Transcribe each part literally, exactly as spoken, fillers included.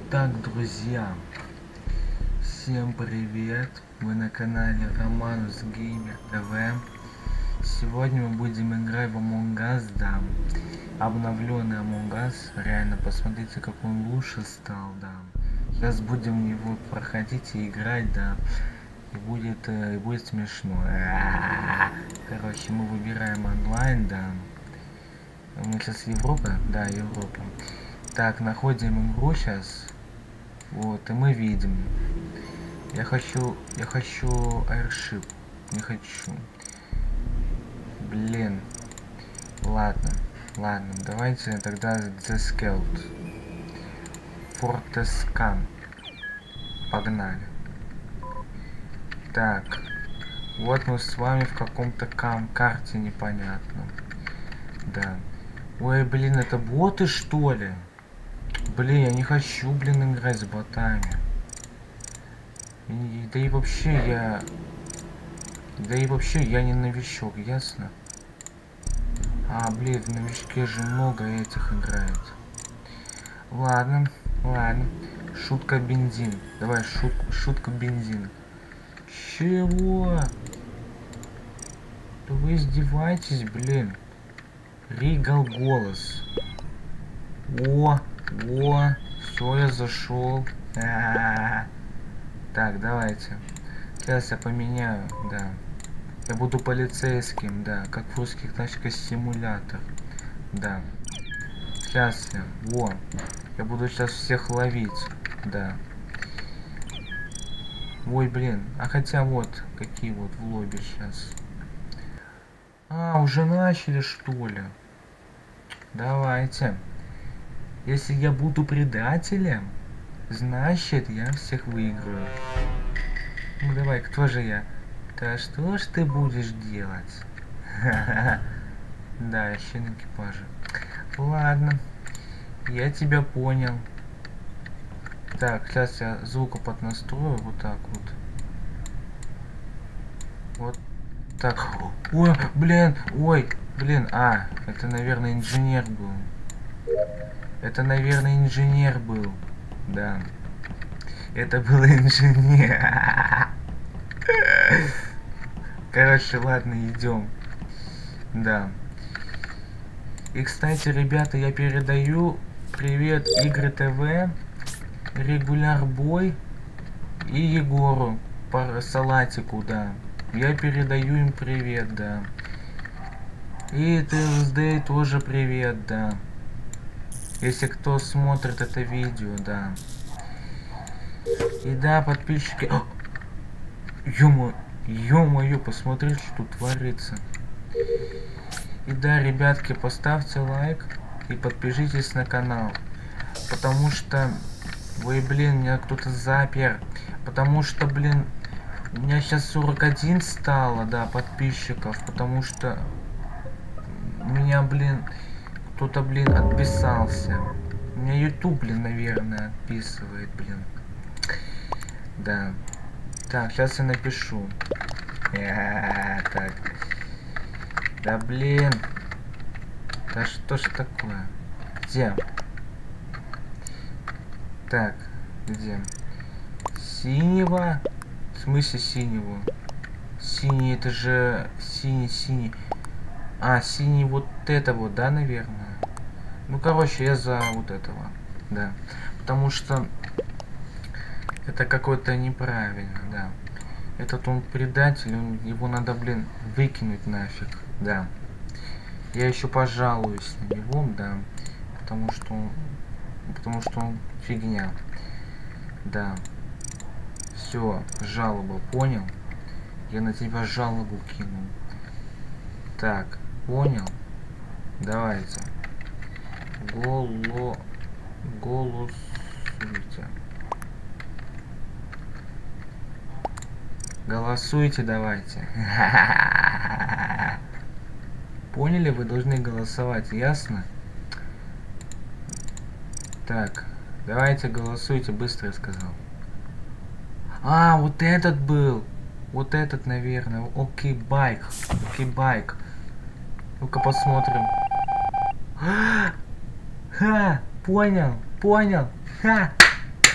Так, друзья, всем привет! Вы на канале Романус Геймер ТВ. Сегодня мы будем играть в Among Us, да. Обновленный Among Us. Реально, посмотрите, как он лучше стал, да. Сейчас будем его проходить и играть, да. И будет, и будет смешно. Короче, мы выбираем онлайн, да. Мы сейчас Европа? Да, Европа. Так, находим игру сейчас. Вот, и мы видим. Я хочу, я хочу Airship. Не хочу. Блин. Ладно, ладно, давайте тогда The Scout. Fortescue. Погнали. Так. Вот мы с вами в каком-то карте непонятном. Да. Ой, блин, это боты, что ли? Блин, я не хочу, блин, играть с ботами. И, да и вообще я... Да и вообще я не новичок, ясно? А, блин, в новичке же много этих играет. Ладно, ладно. Шутка бензин. Давай, шут, шутка бензин. Чего? Да вы издеваетесь, блин. Ригал голос. О, о, все, я зашел. А-а-а. Так, давайте. Сейчас я поменяю, да. Я буду полицейским, да, как в русских тачках симулятор. Да. Сейчас я. Во. Я буду сейчас всех ловить, да. Ой, блин. А хотя вот, какие вот в лобби сейчас. А, уже начали, что ли? Давайте. Если я буду предателем, значит, я всех выиграю. Ну давай, кто же я? Да что ж ты будешь делать? Да, еще на экипаже. Ладно, я тебя понял. Так, сейчас я звука поднастрою, вот так вот. Вот так. Ой, блин, ой, блин, а, это, наверное, инженер был. Это, наверное, инженер был. Да. Это был инженер. Короче, ладно, идем. Да. И, кстати, ребята, я передаю привет Игры ТВ, Регуляр Бой и Егору по Салатику, да. Я передаю им привет, да. И Thursday тоже привет, да. Если кто смотрит это видео, да. И да, подписчики... Ё-моё, ё-моё, посмотри, что тут творится. И да, ребятки, поставьте лайк и подпишитесь на канал. Потому что... Ой, блин, меня кто-то запер. Потому что, блин, у меня сейчас сорок один стало, да, подписчиков. Потому что... Меня, блин... Кто-то, блин, отписался. У меня YouTube, блин, наверное, отписывает, блин. Да. Так, сейчас я напишу. Я, так. Да, блин. Да что ж такое? Где? Так, где? Синего? В смысле синего? Синий, это же... Синий-синий. А, синий вот это вот, да, наверное? Ну, короче, я за вот этого, да. Потому что это какое-то неправильно, да. Этот он предатель, он, его надо, блин, выкинуть нафиг, да. Я еще пожалуюсь на него, да. Потому что он, потому что он фигня. Да. Все, жалоба, понял? Я на тебя жалобу кинул. Так, понял? Давайте. Голо... Голосуйте. Голосуйте, давайте. Поняли? Вы должны голосовать, ясно? Так, давайте голосуйте, быстро я сказал. А, вот этот был. Вот этот, наверное. Окей, байк. Окей, байк. Ну-ка посмотрим. Ха! Понял, понял. Ха!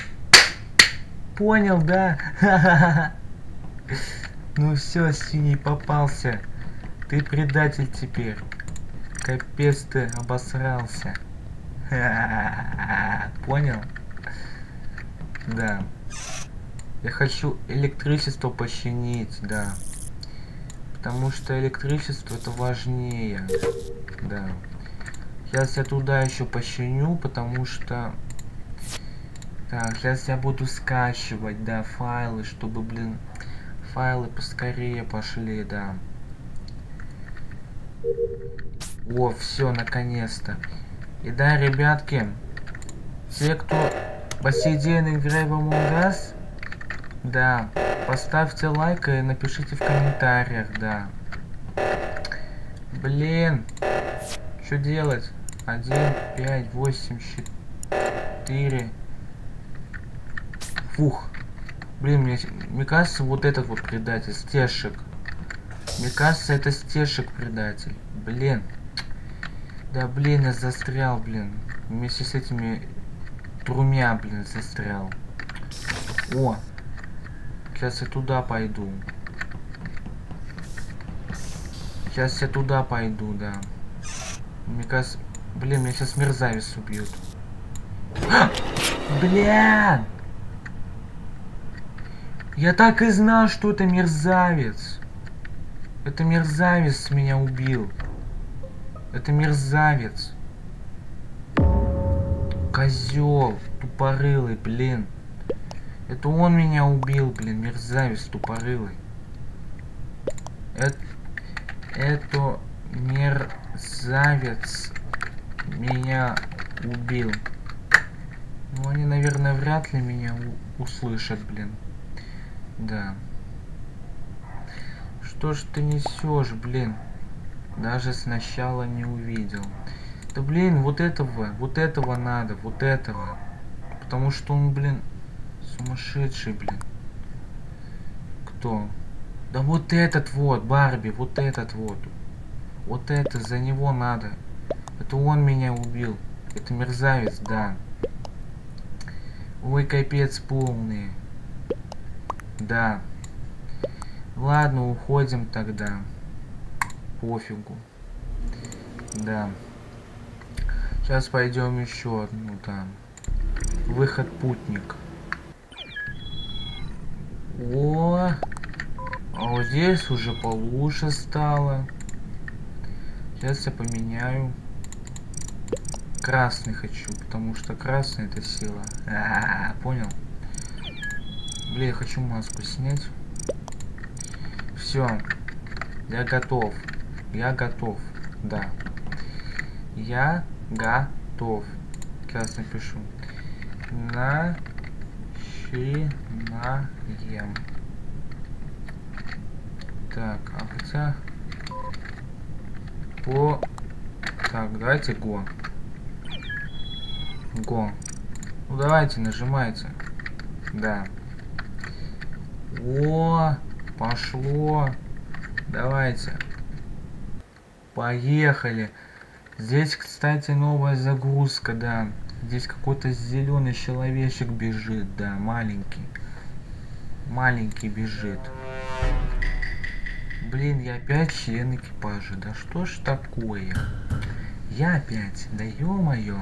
Понял, да? Ну все, синий попался. Ты предатель теперь. Капец ты обосрался. Понял? Да. Я хочу электричество починить, да. Потому что электричество это важнее. Да. Сейчас я туда еще починю, потому что... Так, сейчас я буду скачивать, да, файлы, чтобы, блин, файлы поскорее пошли, да. О, все, наконец-то. И да, ребятки, те, кто по сей день играет в Among Us, да, поставьте лайк и напишите в комментариях, да. Блин, что делать? Один, пять, восемь, четыре. Фух. Блин, мне, мне кажется, вот этот вот предатель, Стешек. Мне кажется, это Стешек предатель. Блин. Да, блин, я застрял, блин. Вместе с этими трумя, блин, застрял. О. Сейчас я туда пойду. Сейчас я туда пойду, да. Мне кажется... Блин, меня сейчас мерзавец убьет. Блин! Я так и знал, что это мерзавец. Это мерзавец меня убил. Это мерзавец. Козел тупорылый, блин. Это он меня убил, блин, мерзавец тупорылый. Это, это мерзавец меня убил. Ну, они, наверное, вряд ли меня услышат, блин. Да. Что ж ты несешь, блин? Даже сначала не увидел. Да, блин, вот этого, вот этого надо, вот этого. Потому что он, блин, сумасшедший, блин. Кто? Да вот этот вот, Барби, вот этот вот. Вот это, за него надо. Это он меня убил. Это мерзавец, да. Ой, капец полный. Да. Ладно, уходим тогда. Пофигу. Да. Сейчас пойдем еще одну там. Выход путник. О, а вот здесь уже получше стало. Сейчас я поменяю. Красный хочу, потому что красный это сила. А-а-а, понял? Блин, я хочу маску снять. Все. Я готов. Я готов. Да. Я готов. Сейчас напишу. Начинаем. Так, а хотя... По... Так, давайте го. Го. Ну давайте, нажимайте. Да. О, пошло. Давайте. Поехали. Здесь, кстати, новая загрузка, да. Здесь какой-то зеленый человечек бежит, да, маленький. Маленький бежит. Блин, я опять член экипажа. Да что ж такое? Я опять. Да ё-моё.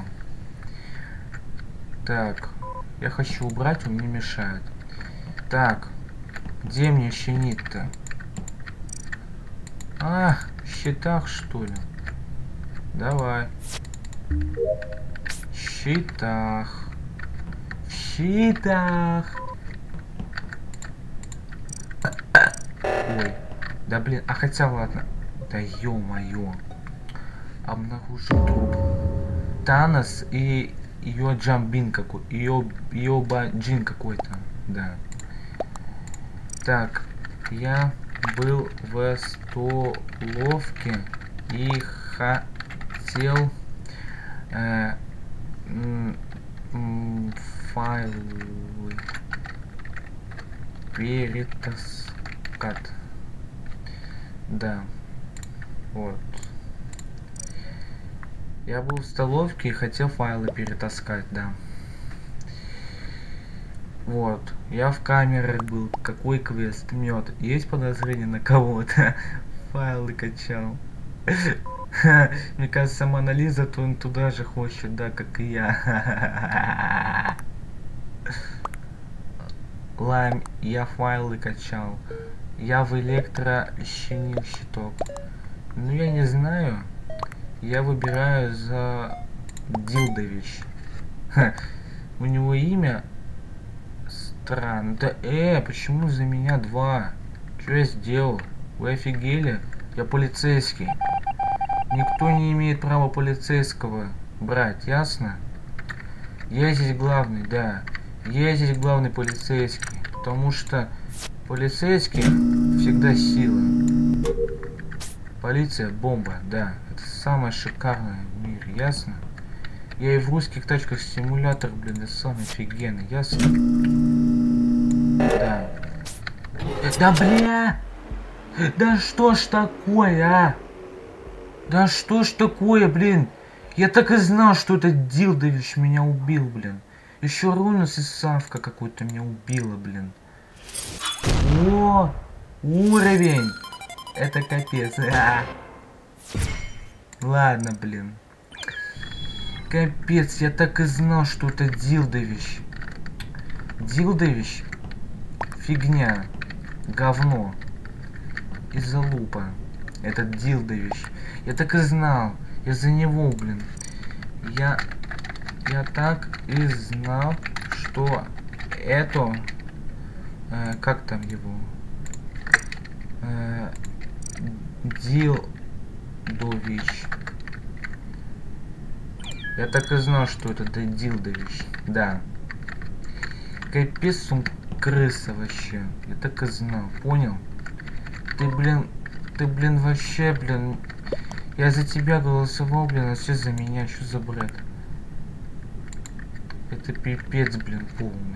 Так. Я хочу убрать, он мне мешает. Так. Где мне чинить-то? А, в щитах, что ли? Давай. В щитах. В щитах. Ой. Да блин, а хотя ладно. Да ё-моё. Обнаружил труп. Танос и ее Джамбин какой. Ее ее Баджин какой-то. Да. Так. Я был в столовке и хотел э, файлы перетаскать. Да. Вот. Я был в столовке и хотел файлы перетаскать, да. Вот, я в камерах был. Какой квест? Мед. Есть подозрение на кого-то? Файлы качал. Мне кажется, Мона Лиза, то он туда же хочет, да, как и я. Лайм, я файлы качал. Я в электро чинил щиток. Ну, я не знаю. Я выбираю за Дилдович. У него имя странно. Да, э, почему за меня два? Что я сделал? Вы офигели? Я полицейский. Никто не имеет права полицейского брать, ясно? Я здесь главный, да. Я здесь главный полицейский. Потому что полицейский всегда сила. Полиция бомба, да. Это самое шикарное в мире, ясно? Я и в русских тачках симулятор, блин, это самый офигенный, ясно? Да. Да бля! Да что ж такое, а? Да что ж такое, блин? Я так и знал, что этот Дилдович меня убил, блин. Еще Рунус и Савка какой-то меня убила, блин. О, уровень! Это капец. А. Ладно, блин. Капец, я так и знал, что это Дилдович. Дилдович? Фигня. Говно. Из-за лупа. Этот Дилдович. Я так и знал. Из-за него, блин. Я... Я так и знал, что это... Э, как там его? Э, Дилдович. Я так и знал, что это Дилдович. Да. Капец, он крыса вообще. Я так и знал. Понял? Ты, блин... Ты, блин, вообще, блин... Я за тебя голосовал, блин, а все за меня. Что за бред? Это пипец, блин, полный.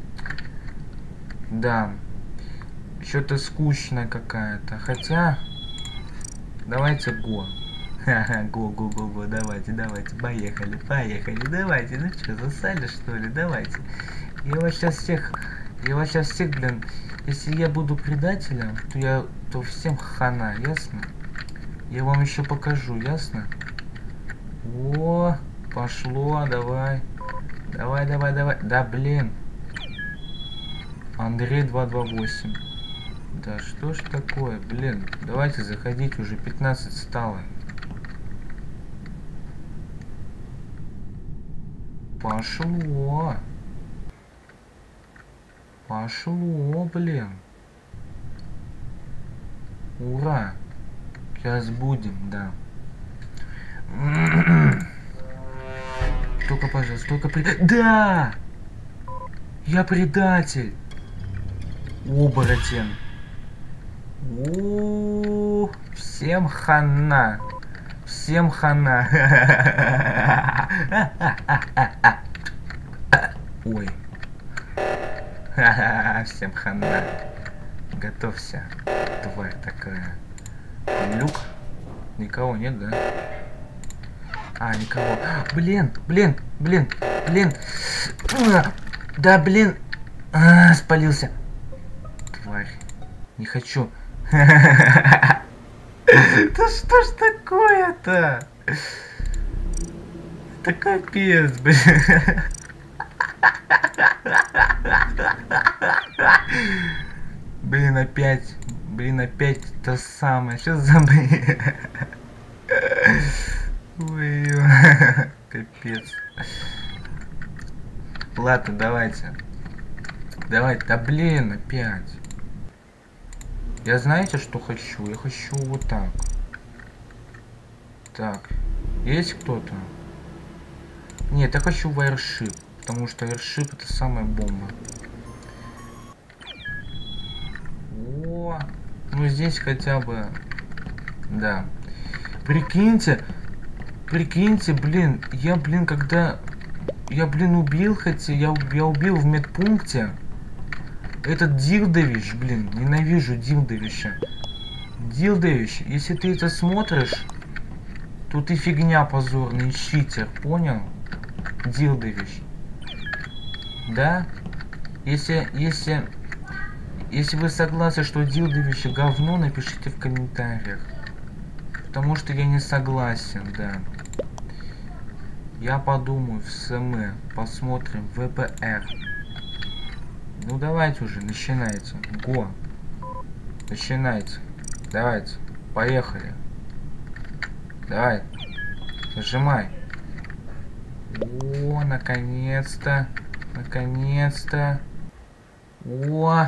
Да. Что-то скучная какая-то. Хотя... Давайте го. Ха-ха, го, го, го, го. Давайте, давайте. Поехали, поехали. Давайте. Ну что, засали, что ли? Давайте. Я вас сейчас всех... Я вас сейчас всех, блин... Если я буду предателем, то я... То всем хана, ясно? Я вам еще покажу, ясно? О, пошло, давай. Давай, давай, давай. Да, блин. Андрей два два восемь. Да что ж такое, блин. Давайте заходить, уже пятнадцать стало. Пошло. Пошло, блин. Ура. Сейчас будем, да. Только, пожалуйста, только пред... Да! Я предатель. Оборотень. О, всем хана. Всем хана. Ой. Всем хана. Готовься, тварь такая. Люк? Никого нет, да? А, никого. Блин, блин, блин, блин. Да, блин. А, спалился. Тварь. Не хочу. Да что ж такое-то? Это капец, блин. Блин, опять. Блин, опять то самое. Что за блин? Ой, капец. Ладно, давайте. Давайте, да блин, опять. Я знаете, что хочу? Я хочу вот так. Так. Есть кто-то? Нет, я хочу в Airship. Потому что Airship это самая бомба. О, ну здесь хотя бы... Да. Прикиньте. Прикиньте, блин. Я, блин, когда... Я, блин, убил, хотя... Я, я убил в медпункте. Этот Дилдович, блин. Ненавижу Дилдовича. Дилдович, если ты это смотришь, то ты фигня позорный, читер. Понял? Дилдович. Да? Если, если, если вы согласны, что дилдовище говно, напишите в комментариях. Потому что я не согласен, да. Я подумаю в СМ, посмотрим в ВПР. Ну давайте уже, начинайте. Го. Начинайте. Давайте. Поехали. Давай. Нажимай. О, наконец-то. Наконец-то. О.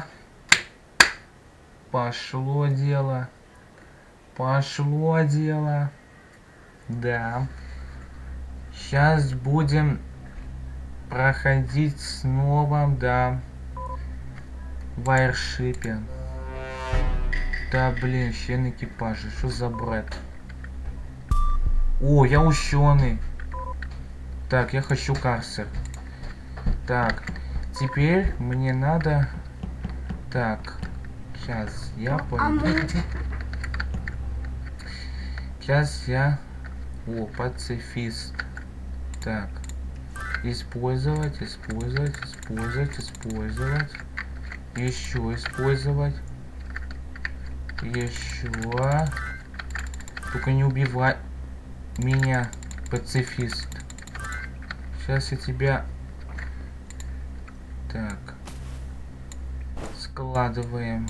Пошло дело. Пошло дело. Да. Сейчас будем проходить снова, да. В аиршипе. Да, блин, член экипажа. Что за бред? О, я ученый. Так, я хочу карцер. Так, теперь мне надо... Так, сейчас я пойду. Сейчас я... О, пацифист. Так, использовать, использовать, использовать, использовать. Еще использовать. Еще. Только не убивай меня, пацифист. Сейчас я тебя... Так. Складываем.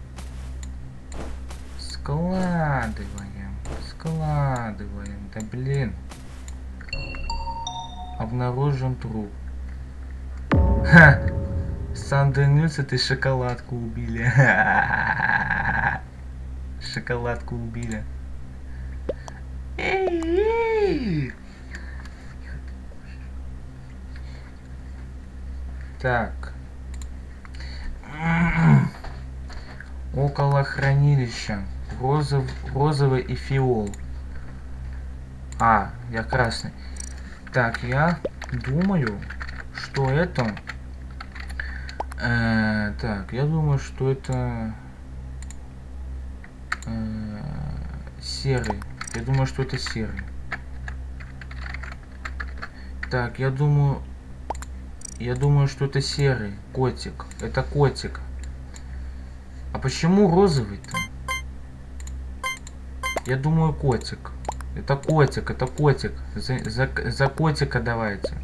Складываем. Складываем. Да блин. Обнаружен труп. Ха! Сан-Денис, ты шоколадку убили. Шоколадку убили. Так. Около хранилища. Розов, розовый и фиол. А, я красный. Так, я думаю, что это... Э, так, я думаю, что это... Э, серый. Я думаю, что это серый. Так, я думаю... Я думаю, что это серый. Котик. Это котик. А почему розовый-то? Я думаю, котик. Это котик, это котик. За, за, за котика давайте.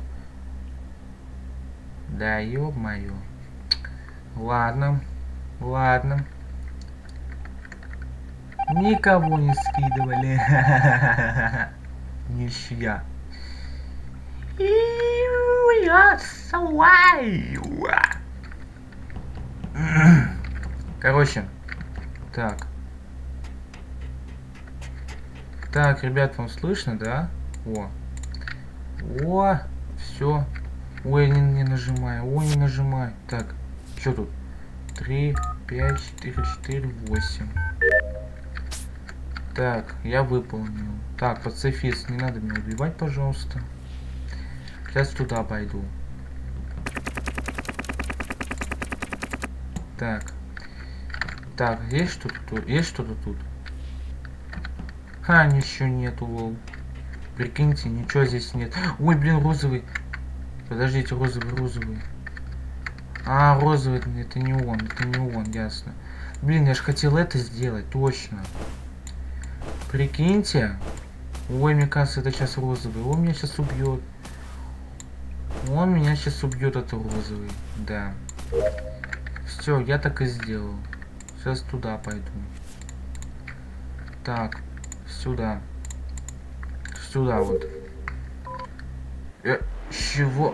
Да, ё-моё. Ладно. Ладно. Никого не скидывали. Ничья. Короче. Так. Так, ребят, вам слышно, да? О. О, все. Ой, не, не нажимай. Ой, не нажимай. Так, что тут? три, пять, четыре, четыре, восемь. Так, я выполнил. Так, пацифист, не надо меня убивать, пожалуйста. Сейчас туда пойду. Так. Так, есть что-то? Есть что-то тут? Ха, ничего нету, лол. Прикиньте, ничего здесь нет. Ой, блин, розовый. Подождите, розовый, розовый. А, розовый, это не он, это не он, ясно. Блин, я же хотел это сделать, точно. Прикиньте. Ой, мне кажется, это сейчас розовый. Он меня сейчас убьет. Он меня сейчас убьет, это розовый. Да. Все, я так и сделал. Сейчас туда пойду. Так, сюда. Сюда вот. Э, чего?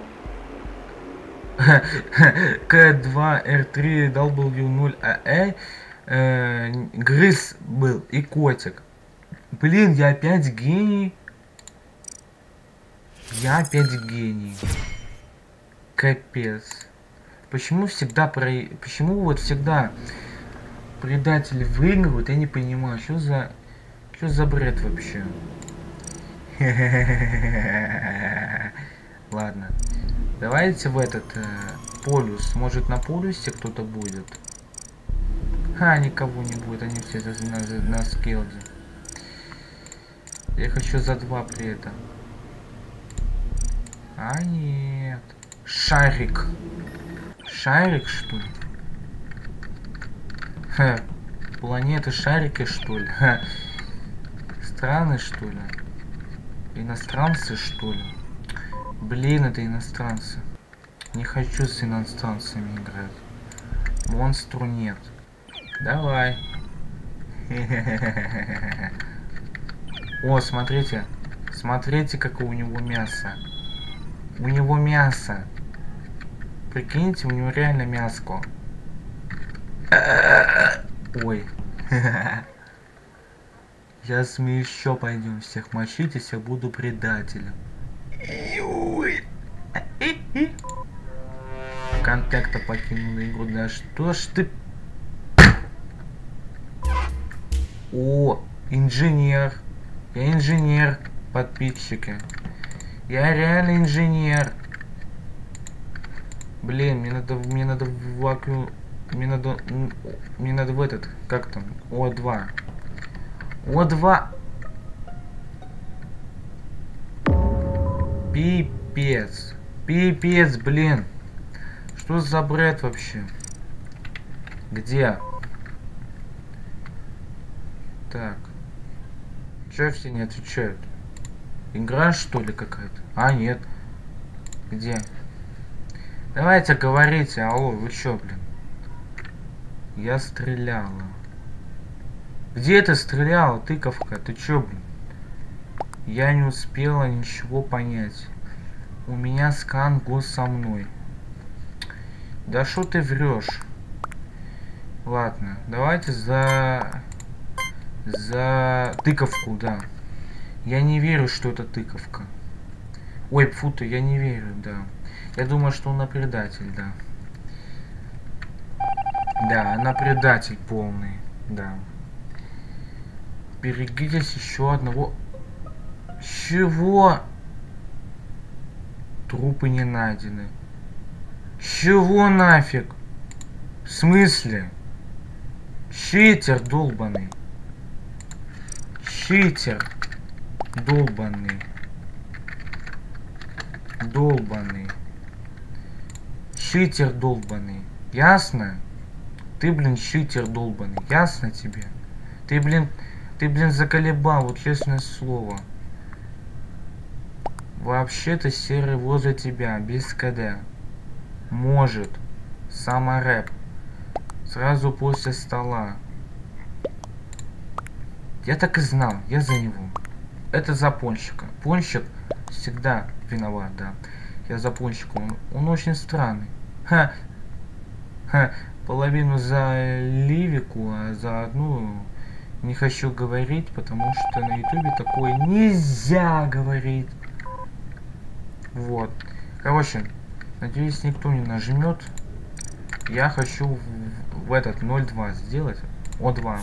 К два Р три дабл ю ноль А Э э, грыз был и котик. Блин, я опять гений. Я опять гений. Капец. Почему всегда про... Почему вот всегда предатели выигрывают? Я не понимаю, что за... Что за бред вообще? Ладно. Давайте в этот э, полюс. Может, на полюсе кто-то будет? А, никого не будет. Они все за, на, на скилде. Я хочу за два при этом. А, нет. Шарик. Шарик, что ли? Ха. Планеты шарики, что ли? Ха. Страны, что ли? Иностранцы, что ли? Блин, это иностранцы. Не хочу с иностранцами играть. Монстру нет. Давай. О, смотрите. Смотрите, какое у него мясо. У него мясо. Прикиньте, у него реально мяско. Ой. Сейчас мы еще пойдем всех мочить, если я буду предателем. Контакта покинул игру. Да что ж ты... О, инженер. Я инженер, подписчики. Я реально инженер. Блин, мне надо, мне надо в вакуум, мне надо, мне надо в этот, как там, О два. О два. Пипец. Пипец, блин. Что за бред вообще? Где? Так. Чё все не отвечают? Игра, что ли, какая-то? А, нет. Где? Давайте говорите. Алло, вы чё, блин? Я стреляла. Где ты стреляла, тыковка? Ты чё, блин? Я не успела ничего понять. У меня скан гос со мной. Да что ты врешь? Ладно, давайте за... За тыковку, да. Я не верю, что это тыковка. Ой, фу-то, я не верю, да. Я думаю, что она предатель, да. Да, она предатель полный, да. Берегитесь еще одного... Чего? Трупы не найдены. Чего нафиг? В смысле? Читер долбаный. Читер долбаный. Долбаный. Читер долбаный. Ясно? Ты, блин, читер долбаный. Ясно тебе? Ты, блин, ты, блин, заколебал, вот честное слово. Вообще-то серый возле тебя, без КД. Может. Саморэп. Сразу после стола. Я так и знал, я за него. Это за пончика. Пончик всегда виноват, да. Я за пончика. Он, он очень странный. Ха. Ха. Половину за Ливику, а за одну не хочу говорить, потому что на ютубе такое нельзя говорить. Вот. Короче, надеюсь, никто не нажмет. Я хочу в, в этот ноль два сделать. О два.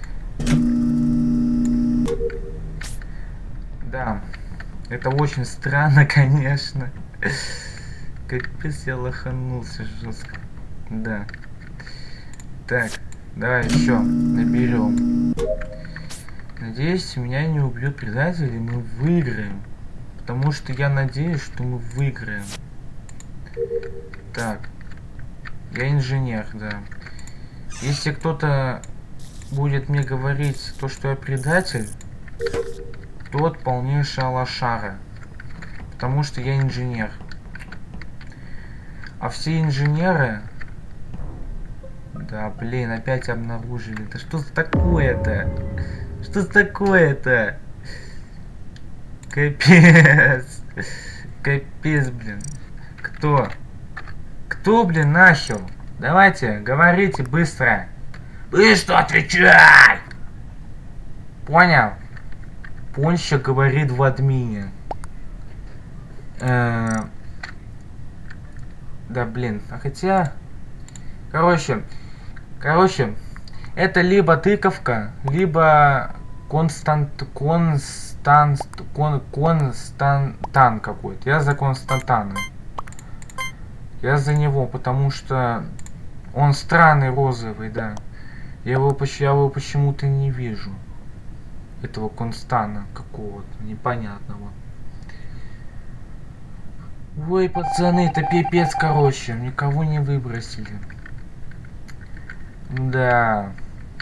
Да. Это очень странно, конечно. Капец, я лоханулся жестко. Да. Так, давай еще наберем. Надеюсь, меня не убьют предатели, мы выиграем. Потому что я надеюсь, что мы выиграем. Так. Я инженер, да. Если кто-то будет мне говорить то, что я предатель, тот полнейшая лошара. Потому что я инженер. А все инженеры... Да, блин, опять обнаружили. Да что такое-то? Что такое-то? Капец. Капец, блин. Кто? Кто, блин, начал? Давайте, говорите быстро. Быстро отвечай! Понял? Пончик говорит в админе. Э-э- да, блин, а хотя... Короче, короче, это либо тыковка, либо констант... Констант... Кон... Константан какой-то. Я за Константана. Я за него, потому что он странный розовый, да. Я его, я его почему-то не вижу. Этого Констана какого-то непонятного. Ой, пацаны, это пипец, короче. Никого не выбросили. Да.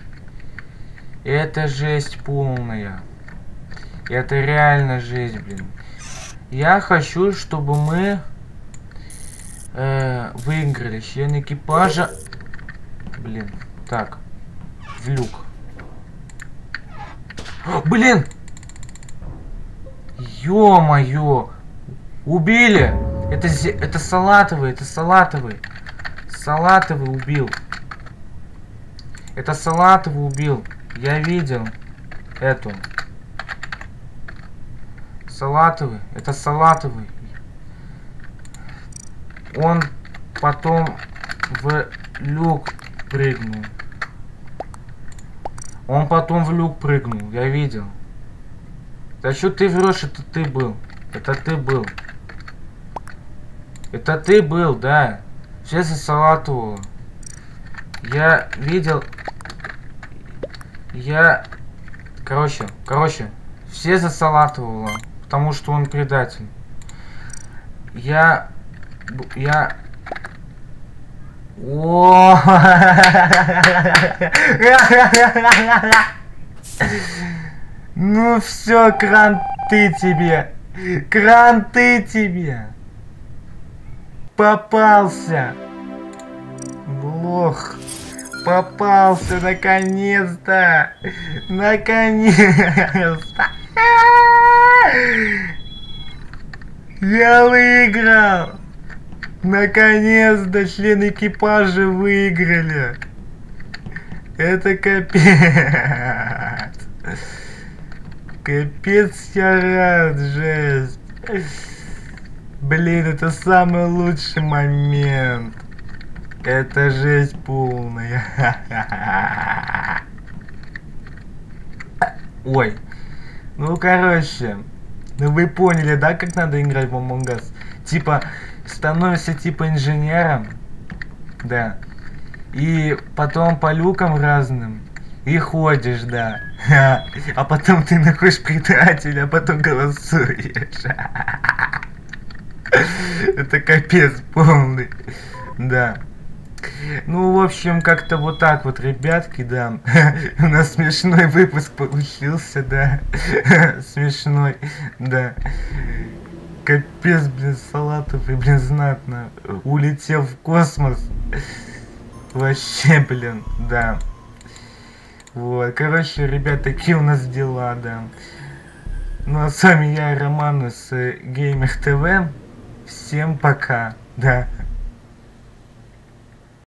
Это жесть полная. Это реально жесть, блин. Я хочу, чтобы мы э, выиграли. Член экипажа. Блин. Так. В люк. О, блин! Ё-моё! Убили! Это, это салатовый, это салатовый. Салатовый убил. Это салатовый убил. Я видел эту. Салатовый. Это салатовый. Он потом в люк прыгнул. Он потом в люк прыгнул. Я видел. Да что ты врешь? Это ты был. Это ты был. Это ты был, да. Все за салатового. Я видел. Я... Короче, короче. Все за салатового. Потому что он предатель. Я... Я... О! Ну все, кранты тебе. Кранты тебе. Попался. Лох. Попался, наконец-то. Наконец-то. Я выиграл. Наконец-то члены экипажа выиграли. Это капец. Капец, я рад, жесть. Блин, это самый лучший момент. Это жесть полная. Ой. Ну, короче. Ну, вы поняли, да, как надо играть в Among Us? Типа, становишься типа инженером. Да. И потом по люкам разным. И ходишь, да. А потом ты находишь предателя, а потом голосуешь. Это капец полный. Да. Ну, в общем, как-то вот так вот, ребятки, да. У нас смешной выпуск получился, да. Смешной, да. Капец, блин, салатовый, блин, знатно. Улетел в космос. Вообще, блин, да. Вот, короче, ребят, такие у нас дела, да. Ну, а с вами я, Роман, с Геймер ТВ. Всем пока, да.